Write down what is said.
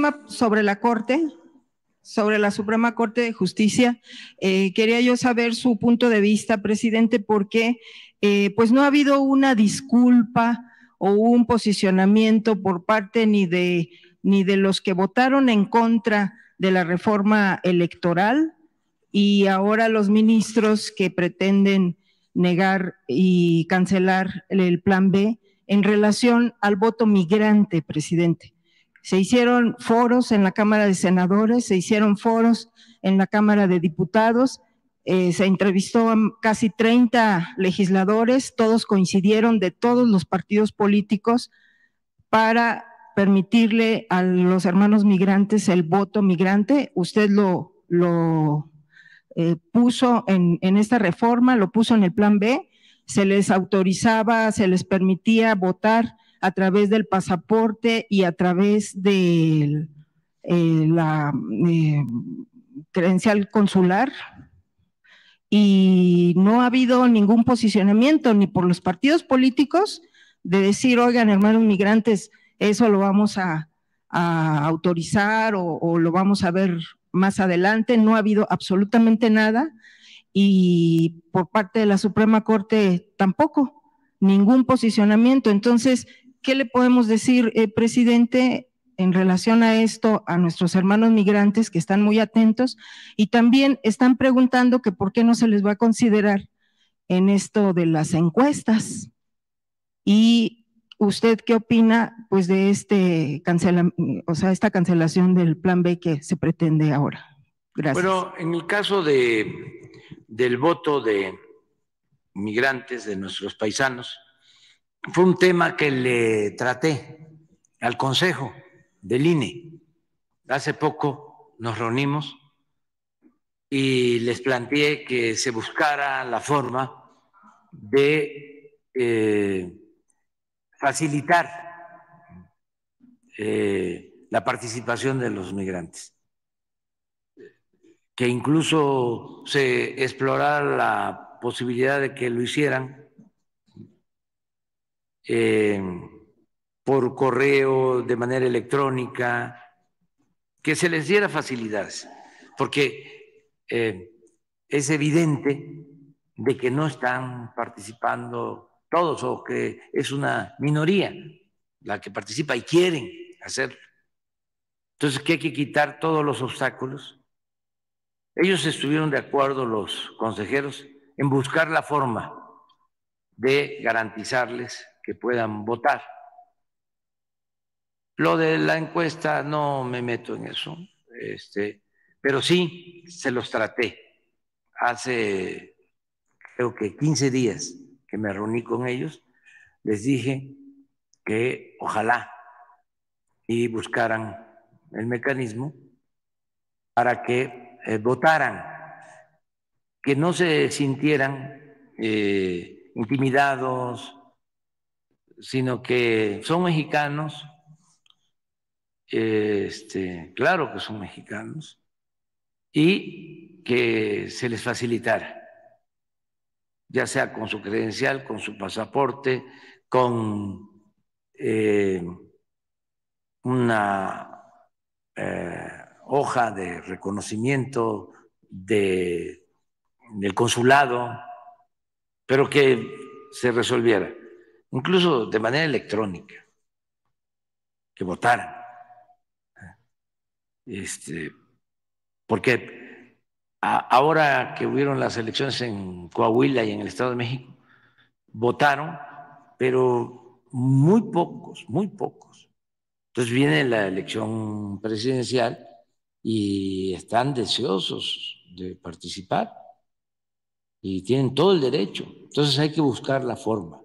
tema sobre la Corte, sobre la Suprema Corte de Justicia. Quería yo saber su punto de vista, presidente, porque pues no ha habido una disculpa o un posicionamiento por parte ni de los que votaron en contra de la reforma electoral y ahora los ministros que pretenden negar y cancelar el Plan B en relación al voto migrante, presidente. Se hicieron foros en la Cámara de Senadores, se hicieron foros en la Cámara de Diputados, se entrevistó a casi 30 legisladores, todos coincidieron de todos los partidos políticos para permitirle a los hermanos migrantes el voto migrante. Usted lo puso en esta reforma, lo puso en el Plan B, se les autorizaba, se les permitía votar a través del pasaporte y a través de la credencial consular, y no ha habido ningún posicionamiento ni por los partidos políticos de decir, oigan, hermanos migrantes, eso lo vamos a autorizar o lo vamos a ver más adelante. No ha habido absolutamente nada, y por parte de la Suprema Corte tampoco, ningún posicionamiento. Entonces, ¿qué le podemos decir, presidente, en relación a esto, a nuestros hermanos migrantes que están muy atentos y también están preguntando que por qué no se les va a considerar en esto de las encuestas? Y ¿usted qué opina pues de esta cancelación del Plan B que se pretende ahora? Gracias. Bueno, en el caso del voto de migrantes, de nuestros paisanos, fue un tema que le traté al Consejo del INE. Hace poco nos reunimos y les planteé que se buscara la forma de facilitar la participación de los migrantes, que incluso se explorara la posibilidad de que lo hicieran por correo, de manera electrónica, que se les diera facilidades, porque es evidente de que no están participando todos o que es una minoría la que participa y quieren hacerlo. Entonces, que hay que quitar todos los obstáculos. Ellos estuvieron de acuerdo, los consejeros, en buscar la forma de garantizarles que puedan votar. Lo de la encuesta no me meto en eso, pero sí se los traté. Hace creo que 15 días que me reuní con ellos, les dije que ojalá y buscaran el mecanismo para que votaran, que no se sintieran intimidados, sino que son mexicanos, claro que son mexicanos, y que se les facilitara, ya sea con su credencial, con su pasaporte, con una hoja de reconocimiento del consulado, pero que se resolviera, incluso de manera electrónica, que votaran. Porque ahora que hubieron las elecciones en Coahuila y en el Estado de México, votaron, pero muy pocos, muy pocos. Entonces viene la elección presidencial y están deseosos de participar y tienen todo el derecho. Entonces hay que buscar la forma